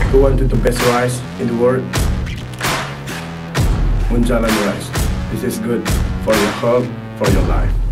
who wanted the best rice in the world, Munzalan rice. This is good for your health, for your life.